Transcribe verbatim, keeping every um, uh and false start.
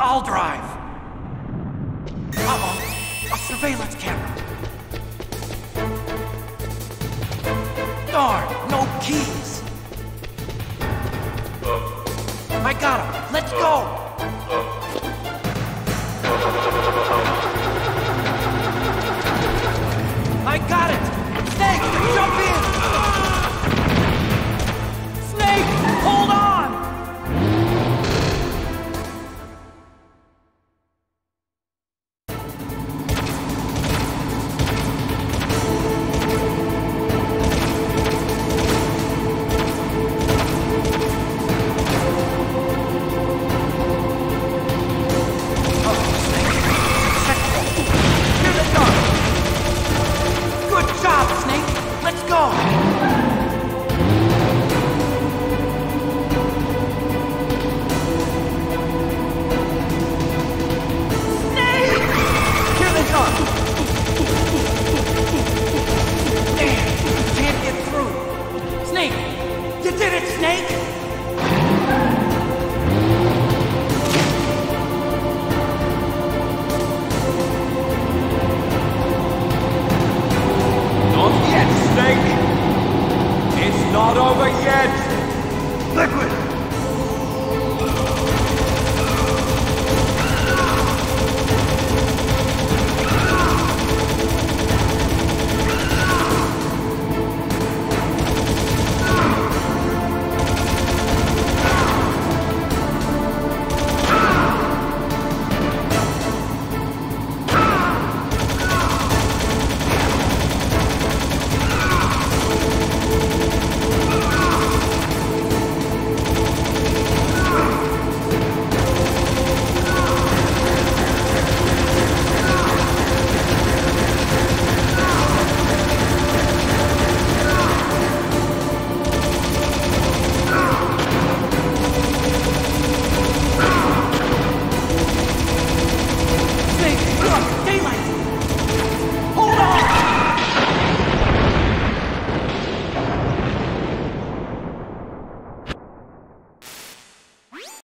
I'll drive. Uh-oh, a surveillance camera. Darn, no keys. I got him. Let's go. I got it. Snake, jump in. Snake, hold on. Not over yet! Liquid!